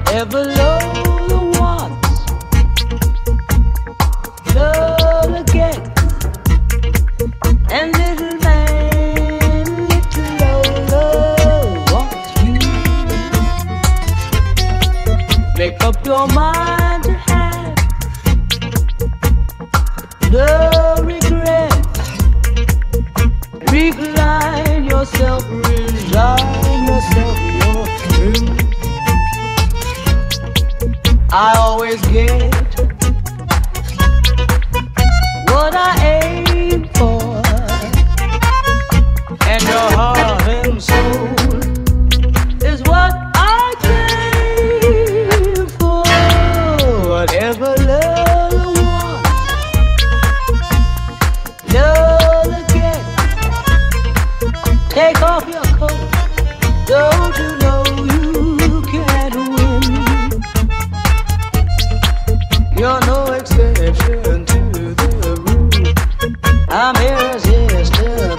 Ever Lola wants, Lola gets, and little man, little Lola wants you. Make up your mind to have no regrets. Recline yourself, resign yourself, you're through. I always get what I aim for, and your heart and soul is what I came for. Whatever Lola wants, Lola gets. Take off your coat, don't you know you can't win? You're no exception to the rule. I'm irresistible.